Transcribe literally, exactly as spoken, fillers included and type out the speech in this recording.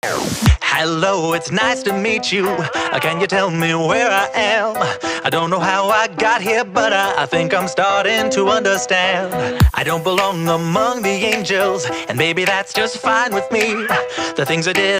Hello, it's nice to meet you. Uh, Can you tell me where I am? I don't know how I got here, but I, I think I'm starting to understand. I don't belong among the angels, and maybe that's just fine with me. The things I did